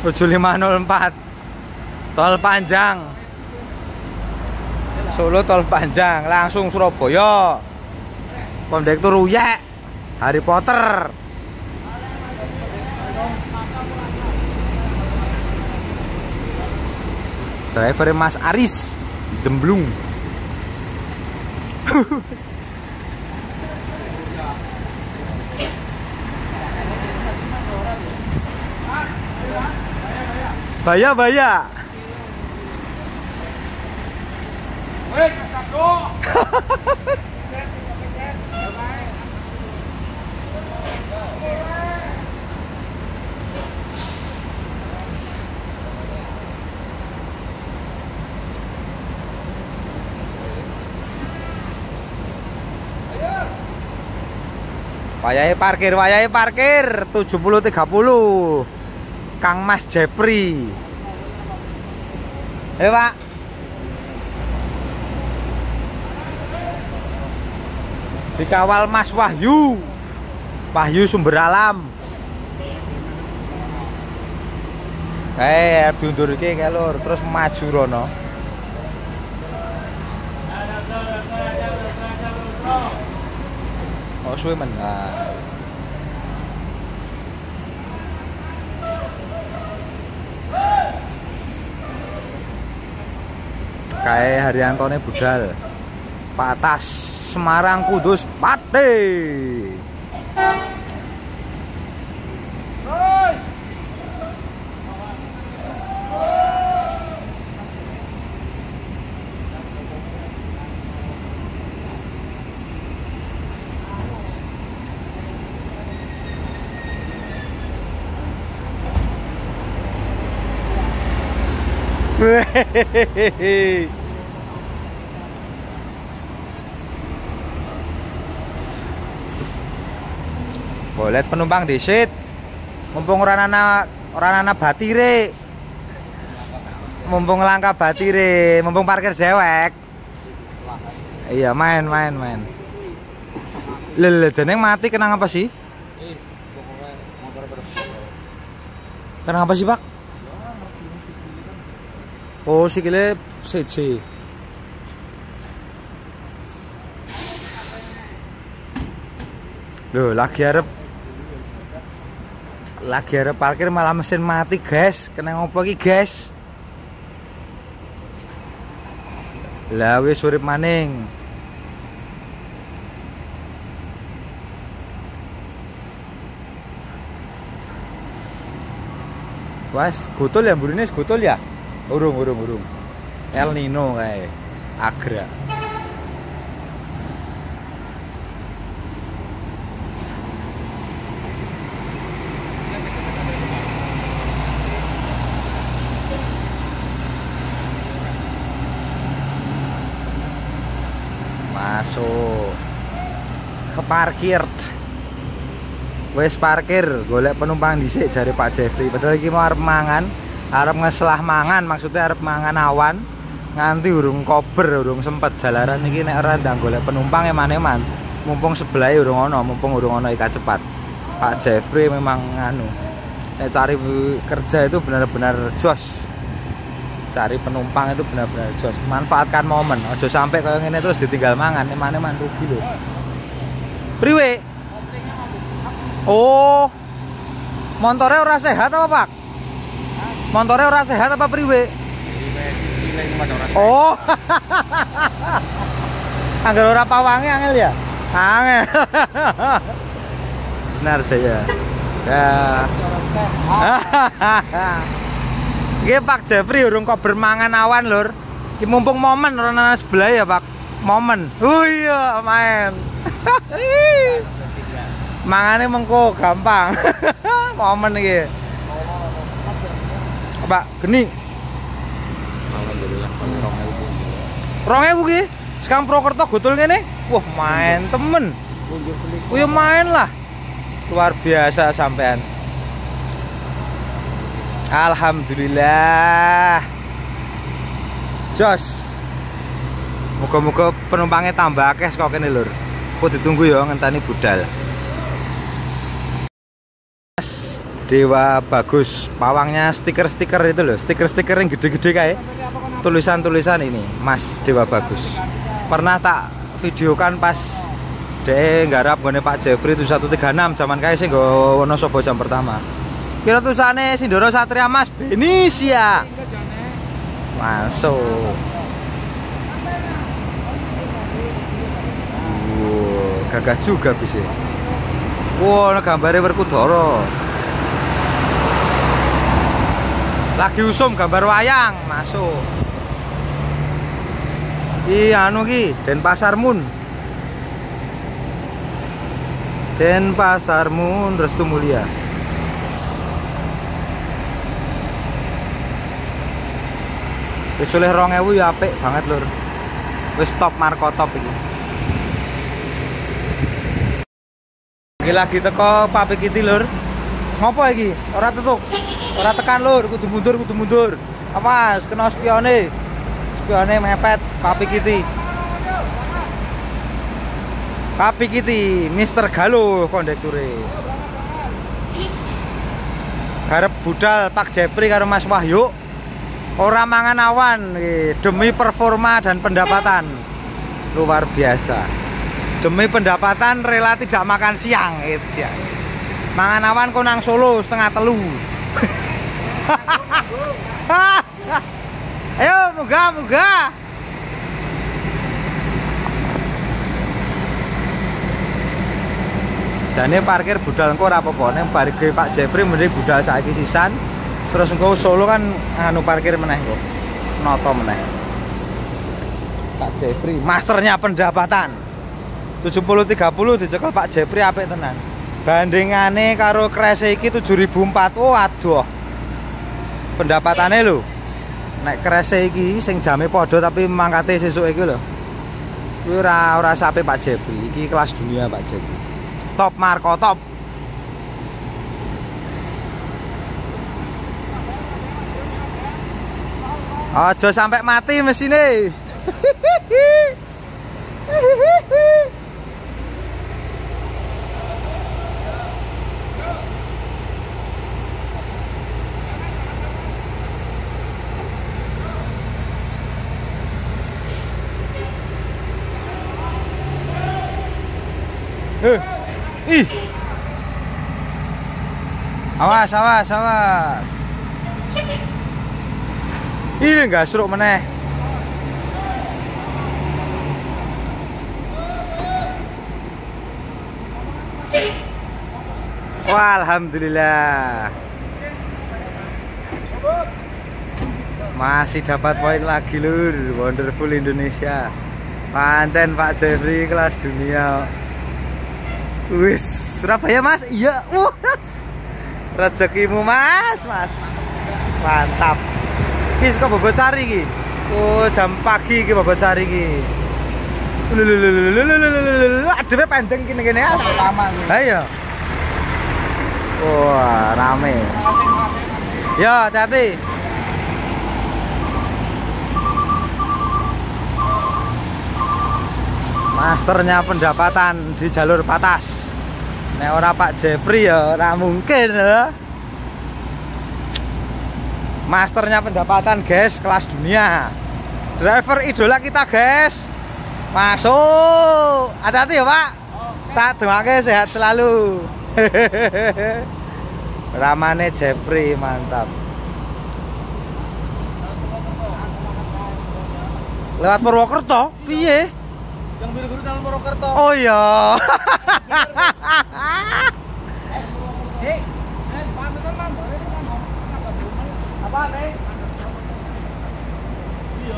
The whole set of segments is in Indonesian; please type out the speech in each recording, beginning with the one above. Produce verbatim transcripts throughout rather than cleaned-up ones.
tujuh lima nol empat tol panjang Solo, tol panjang langsung Surabaya. Kondektur Uyek Harry Potter. Driver Mas Aris Jemblung. Baya baya. Wayahe parkir, wayahe parkir tujuh puluh tiga puluh. Kang Mas Jepri. Eh, Pak. Dikawal Mas Wahyu. Wahyu Sumber Alam. Eh, diundur iki kae lur, terus maju rono. Oh, suwe men. Nah. Kae Haryantone budal. Patas Semarang Kudus Pate. Hehehe. Boleh penumpang disit. Mumpung orang anak orang anak batire. Mumpung langka batire, mumpung parkir dewek. Iya, main main main. Lele deneng mati kenang apa sih? Kenang apa sih, Pak? Oh, sikile siji. Loh, lagi arep lagi arep parkir malah mesin mati, guys. Kena ngopo iki, guys? Lah wis urip maning. Was, gotol ya mburine, gotol ya? Urung, urung, urung. El Nino kayak Agra. Masuk ke parkir. Wes parkir, golek penumpang dhisik jare Pak Jeffrey. Padahal iki mau arep mangan, arep ngeslah mangan, maksudnya arep mangan awan. Nganti urung kober, urung sempet jalaran iki nek ora ndang golek penumpang eman-eman. Mumpung sebelahe urung ana, mumpung urung ana Ika Cepat. Pak Jeffrey memang nganu. Nek cari kerja itu benar-benar jos. Cari penumpang itu benar-benar jos. Manfaatkan momen, aja sampai kaya ngene terus ditinggal mangan, eman-eman rugi lho. Priwe? Oh, motornya ora sehat apa, Pak? Motornya ora sehat apa priwe? Oh, anggar ora pawange angel ya? Angel. Benar Jaya. Ya. Iki Pak Jeffrey urung kok bermangan awan lur. Iki mumpung momen ora nang sebelah ya, Pak. Momen. Oh iya, main. Mangane mengko gampang. Momen iki. Pak, geni. Alhamdulillah rong ewu ki. Sekarang Prokerto gotol ngene. Wah, main temen. Oh ya main lah. Luar biasa sampean. Alhamdulillah. Jos. Moga-moga penumpangnya tambah akeh kok kene lur. Kok ditunggu ya ngenteni budal. Dewa Bagus. Pawangnya stiker-stiker itu loh, stiker-stiker yang gede-gede kayak tulisan-tulisan ini, Mas Dewa Bagus. Pernah tak videokan pas de nggarap gone Pak Jeffrey tuh seratus tiga puluh enam zaman kae sing nggo Wonosobo jam pertama. Kira tulisane Sindoro Satria Mas Benisia. Masuk. Wow, gagah juga bisa. Wow, gambarnya Werkudara. Lagi usum gambar wayang, masuk. Iya anu ki, Denpasar Moon. Denpasar Moon Restu Mulia. Wis oleh rong ewu ya apik banget lur. Wis top marko top iki. Iki lagi teko Pak Pikiti lur. Ngopo iki? Ora tutuk. Ora tekan lur, kudu mundur, kudu mundur. Awas, kena spione. Spione mepet Pak Pikiti. Pak Pikiti, Mister Galuh kondekture. Garep budal Pak Jeffrey karo Mas Wahyu. Ora mangan awan demi performa dan pendapatan. Luar biasa. Demi pendapatan rela tidak makan siang gitu ya. Mangan awan kok nang Solo setengah telu. Ayo munggah munggah. Jane parkir budal engko ora apa-apa ning parkir Pak Jeffrey mending budal saiki sisan. Terus engko Solo kan anu parkir meneh kok. Noto meneh. Pak Jeffrey masternya pendapatan. tujuh puluh tiga puluh dicekel Pak Jeffrey apik tenan. Bandingane karo Crash iki tujuh ribu empat. Oh aduh. Pendapatane lho. Nek Crash iki sing jame padha tapi mangkate sesuk iki lho. Kuwi ora ora sape Pak Jeffrey. Iki kelas dunia Pak Jeffrey. Top marko top. Aja sampai mati mesine. Eh, ih, awas, awas, awas. Ini enggak seruk meneh. Wah, alhamdulillah. Masih dapat poin lagi lur. Wonderful Indonesia. Pancen Pak Jeffrey kelas dunia. Wis, Surabaya Mas. Iya, uh, rezekimu Mas, Mas. Mantap. Iki saka Bobocari iki. Oh, jam pagi iki Bobocari iki. Adewe pendeng kene-kene pertama. Ayo. Wah, rame. Ya, hati-hati. Masternya pendapatan di jalur patas. Nek ora Pak Jeffrey ya ora mungkin ya. Masternya pendapatan guys, kelas dunia. Driver idola kita guys. Masuk. Hati-hati ya Pak. Tak doake sehat selalu. Ramane Jeffrey mantap. Lewat Purwokerto, piye? Yang biru-biru dalam Purwokerto. Oh iya. Apa nih? Iya.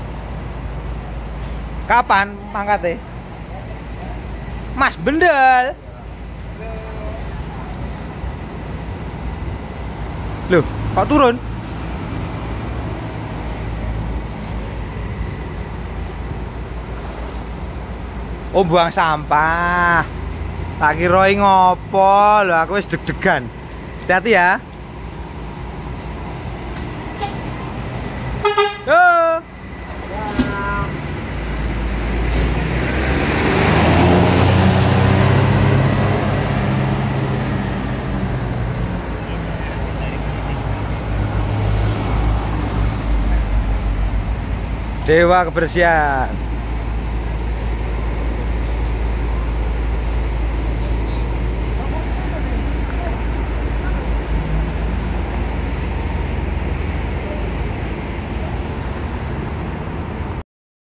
Kapan mangkate? Mas Bendel. Loh, kok turun? Oh, buang sampah. Tak kira ngopo, lho aku wis deg-degan. Hati-hati ya. Yo. Dewa kebersihan.